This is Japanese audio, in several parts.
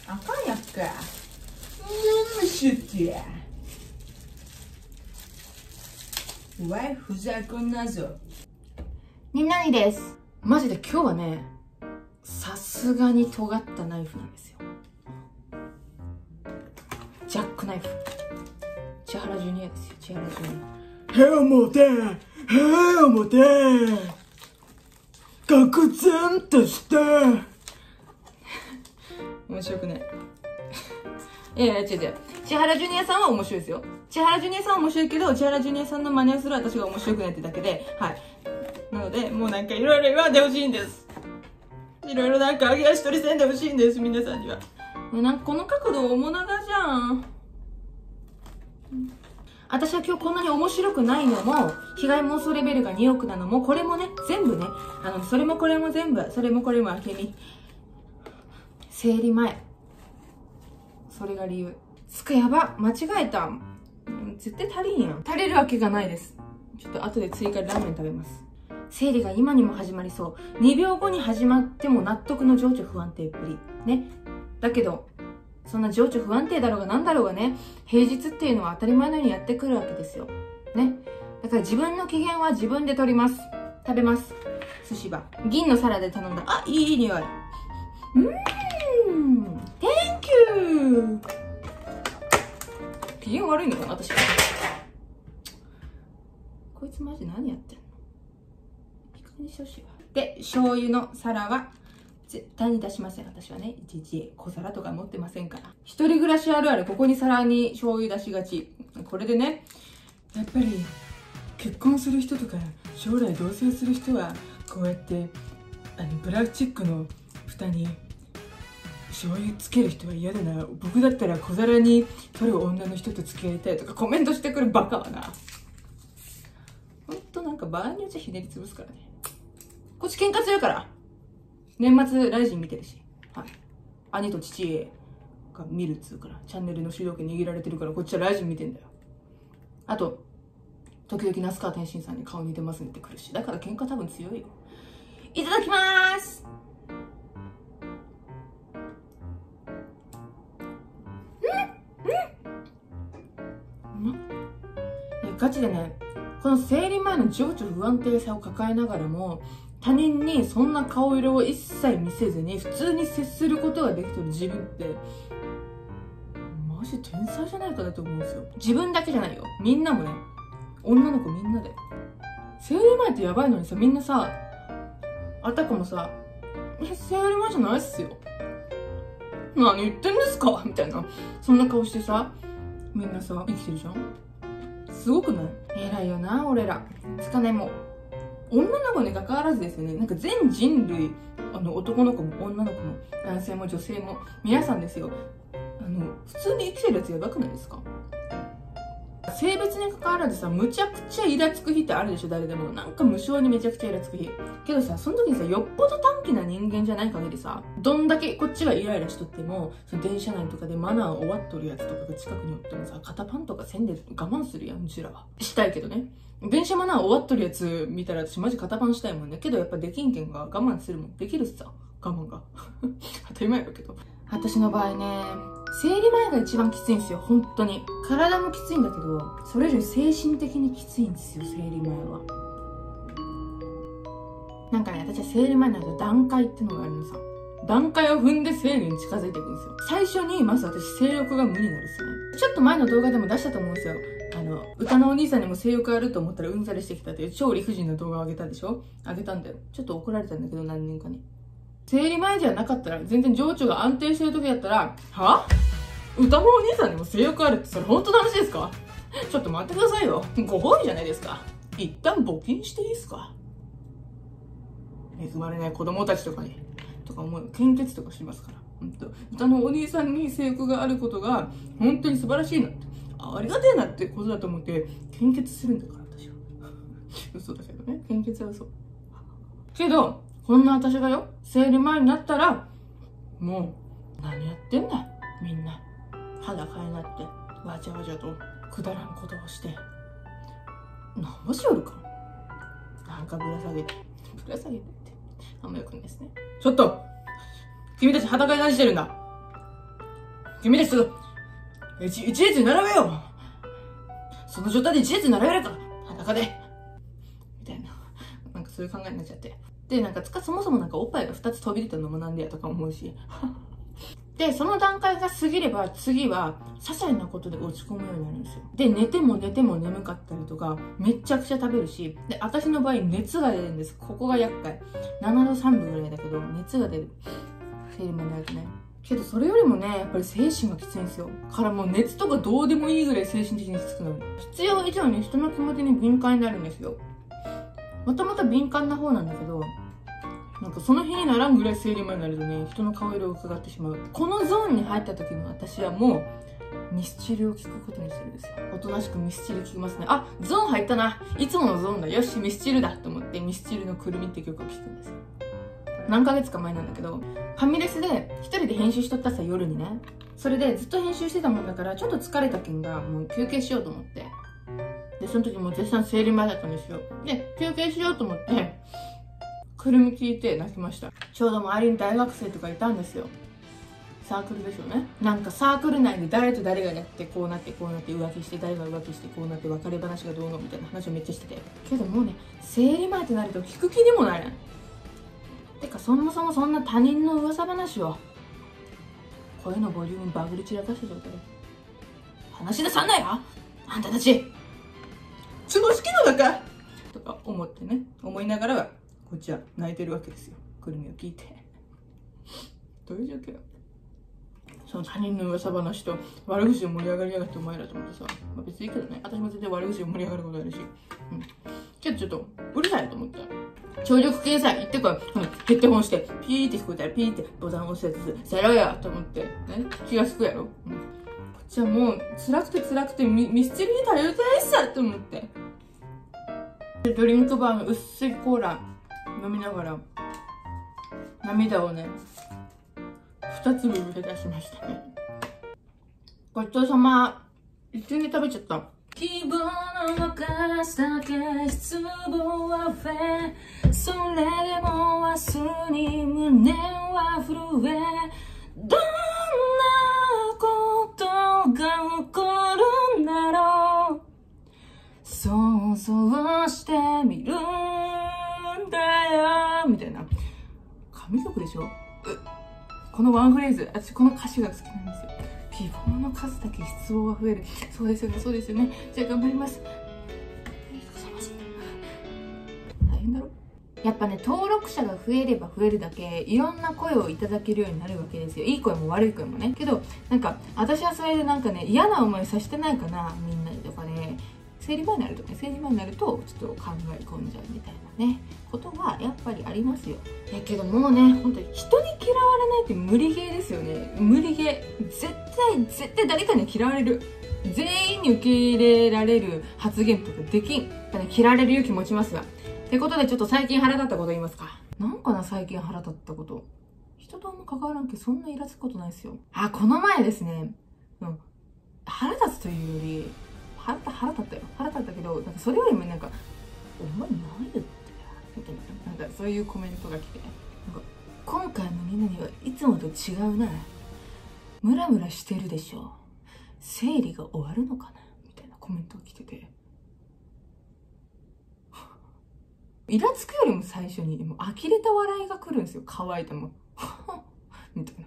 あかんやっか。むしってや。わい、ふざけんなぞ。 になにです。マジで今日はね、さすがに尖ったナイフなんですよ。ジャックナイフ。千原ジュニアですよ、千原ジュニア。 へを持て、へを持て、愕然として。 面白くない。いやいや、違う違う。千原ジュニアさんは面白いですよ。千原ジュニアさんは面白いけど、千原ジュニアさんの真似をする私が面白くないってだけで、はい。なので、もうなんかいろいろ言わんでほしいんです。いろいろなんか揚げ足取りせんでほしいんです、皆さんには。なんかこの角度面長じゃん。私は今日こんなに面白くないのも、被害妄想レベルが2億なのも、これもね、全部ね、それもこれも全部、それもこれも明美。生理前。それが理由。つかやば、間違えた。絶対足りんやん。足りるわけがないです。ちょっと後で追加でラーメン食べます。生理が今にも始まりそう。2秒後に始まっても納得の情緒不安定っぷり。ね。だけど、そんな情緒不安定だろうが何だろうがね、平日っていうのは当たり前のようにやってくるわけですよ。ね。だから自分の機嫌は自分で取ります。食べます。寿司は。銀の皿で頼んだ。あ、いい匂い。Thank you! 機嫌悪いのかな私。こいつマジ何やってんの？いい加減にしてほしいわ。で、醤油の皿は絶対に出しません。私はね、いちいち小皿とか持ってませんから。一人暮らしあるある、ここに皿に醤油出しがち。これでね、やっぱり結婚する人とか将来同棲する人はこうやってプラスチックの蓋に醤油つける人は嫌だな。僕だったら小皿に取る女の人と付き合いたいとかコメントしてくるバカはな。ほんとなんか場合によっちゃひねり潰すからね。こっち喧嘩強いから。年末ライジン見てるし。はい。兄と父が見るっつうから。チャンネルの主導権握られてるからこっちはライジン見てんだよ。あと、時々那須川天心さんに顔似てますねってくるし。だから喧嘩多分強いよ。いただきまーす。ガチでね、この生理前の情緒不安定さを抱えながらも、他人にそんな顔色を一切見せずに普通に接することができてる自分って、マジ天才じゃないかなと思うんですよ。自分だけじゃないよ。みんなもね、女の子みんなで。生理前ってやばいのにさ、みんなさ、あたかもさ、生理前じゃないっすよ。何言ってんですかみたいな。そんな顔してさ、みんなさ、生きてるじゃん。すごくない？偉いよな、俺ら。つかね、もう、女の子に関わらずですよね。なんか全人類、男の子も女の子も、男性も女性も、皆さんですよ。普通に生きてるやつやばくないですか？性別に関わらずさ、むちゃくちゃイラつく日ってあるでしょ、誰でも。なんか無性にめちゃくちゃイラつく日。けどさ、その時にさ、よっぽど短気な人間じゃない限りさ、どんだけこっちがイライラしとっても、その電車内とかでマナー終わっとるやつとかが近くにおってもさ、肩パンとかせんで我慢するやん、うちらは。したいけどね。電車マナー終わっとるやつ見たら私マジ肩パンしたいもんね。けどやっぱできんけんが我慢するもん。できるっさ、我慢が。当たり前だけど。私の場合ね、生理前が一番きついんですよ、本当に。体もきついんだけど、それ以上に精神的にきついんですよ、生理前は。なんかね、私は生理前になると段階ってのがあるのさ。段階を踏んで生理に近づいていくんですよ。最初にまず私性欲が無になるんですよね。ちょっと前の動画でも出したと思うんですよ。歌のお兄さんにも性欲あると思ったらうんざりしてきたっていう超理不尽な動画を上げたでしょ？上げたんだよ。ちょっと怒られたんだけど、何人かに。生理前じゃなかったら、全然情緒が安定してる時だったら、は？歌のお兄さんにも性欲あるってそれ本当の話ですか？ちょっと待ってくださいよ。ご褒美じゃないですか。一旦募金していいですか？恵まれない子供たちとかに、とか思う、献血とかしますから。歌のお兄さんに性欲があることが本当に素晴らしいなって、ありがてえなってことだと思って献血するんだから私は。嘘だけどね、献血は嘘。けど、こんな私がよ、生理前になったら、もう、何やってんだみんな。裸になって、わちゃわちゃと、くだらんことをして。なんぼしよるか。なんかぶら下げて。ぶら下げてって。あんまよくないですね。ちょっと君たち裸に何してるんだ？ 君ですぐ一列に並べよう。その状態で一列に並べるか、裸でみたいな、なんかそういう考えになっちゃって、でなんかそもそもなんかおっぱいが2つ飛び出たのもなんでやとか思うしでその段階が過ぎれば次は些細なことで落ち込むようになるんですよ。で寝ても眠かったりとかめちゃくちゃ食べるし、で私の場合熱が出るんです。ここが厄介。7度3分ぐらいだけど熱が出る、生理前になるとね。けどそれよりもねやっぱり精神がきついんですよ。からもう熱とかどうでもいいぐらい精神的にきつくなる。必要以上に人の気持ちに敏感になるんですよ。もともと敏感な方なんだけど、なんかその日にならんぐらい生理前になるとね、人の顔色を伺ってしまう。このゾーンに入った時の私はもうミスチルを聴くことにするんですよ。おとなしくミスチル聴きますね。あ、ゾーン入ったな、いつものゾーンだ、よしミスチルだと思ってミスチルのくるみって曲を聴くんですよ。何ヶ月か前なんだけど、ファミレスで一人で編集しとったさ、夜にね。それでずっと編集してたもんだからちょっと疲れたけんがもう休憩しようと思って、でその時もう絶賛生理前だったんですよ。で休憩しようと思ってくるみ聞いて泣きました。ちょうど周りに大学生とかいたんですよ。サークルでしょうね。なんかサークル内で誰と誰がやってこうなって浮気して、誰が浮気してこうなって別れ話がどうのみたいな話をめっちゃしてて、けどもうね生理前となると聞く気にもなれない。てかそもそもそんな他人の噂話を声のボリュームバグり散らかした状態で話し出さんなよあんたたち、つぼしきのだかとか思ってね、思いながらこっちは泣いてるわけですよ。くるみを聞いてどういう状況よ。その他人の噂話と悪口で盛り上がりやがってお前らと思ってさ、まあ、別にいいけどね、私も絶対悪口で盛り上がることあるし、けどちょっとうるさいと思って、聴力計算言ってこい、ヘッドホンしてピーって聞こえたらピーってボタン押すやつせろよと思ってね、気がつくやろ。こっちはもう辛くてミスチルに頼りたいさと思って、でドリンクバーの薄いコーラ飲みながら涙をね2粒入れ出しましたね。ごちそうさま。一緒に食べちゃった。希望の残すだけ失望は増え、それでも明日に胸は震え、どんなことが起こるんだろう、想像してみるんだよみたいな神曲でしょ。このワンフレーズ、私この歌詞が好きなんですよ。希望の数だけ失望が増える。そうですよね、そうですよね。じゃあ頑張ります。大変だろ。やっぱね、登録者が増えれば増えるだけいろんな声をいただけるようになるわけですよ。いい声も悪い声もね。けどなんか私はそれでなんかね、嫌な思いさせてないかな、みんなにとかね。生理前になるとちょっと考え込んじゃうみたいなねことはやっぱりありますよ。だけどもうね、本当に人に嫌われないって無理ゲーですよね。無理ゲー。絶対誰かに嫌われる。全員に受け入れられる発言とかできん。嫌われる勇気持ちますが。ってことでちょっと最近腹立ったこと言いますか。なんかな、最近腹立ったこと。人とあんま関わらんけどそんなイラつくことないですよ。あ、この前ですね、腹立つというより、腹立ったよ。腹立ったけど、なんかそれよりもなんか、お前何言ってみたいな、なんかそういうコメントが来て、なんか今回のみんなにはいつもと違うな。ムラムラしてるでしょ。生理が終わるのかなみたいなコメントが来てて。イラつくよりも最初に、もう呆れた笑いが来るんですよ。乾いても。みたいな。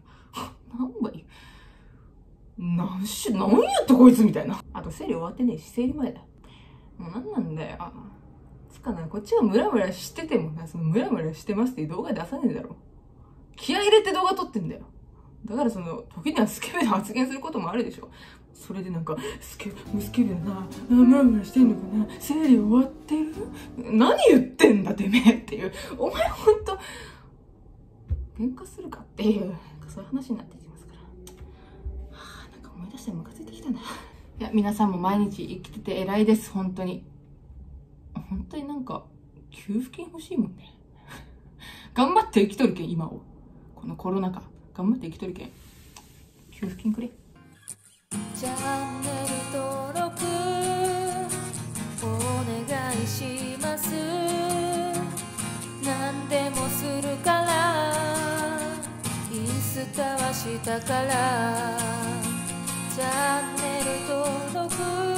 なんやってこいつみたいな。あと生理終わってねえし、生理前だ。もうなんなんだよ。つかな、こっちがムラムラしててもな、そのムラムラしてますっていう動画出さねえだろ。気合い入れて動画撮ってんだよ。だから時にはスケベな発言することもあるでしょ。それでなんか、スケベだな、ムラムラしてんのかな、生理終わってる、何言ってんだてめえっていう。お前ほんと、喧嘩するかっていう、そういう話になってきますから。なんか思い出してムカついてきたな。いや、皆さんも毎日生きてて偉いです、本当に。本当になんか、給付金欲しいもんね。頑張って生きとるけん、今を。このコロナ禍、頑張って生きとるけん。給付金くれ。 チャンネル登録お願いします。何でもするから、インスタはしたから。 届く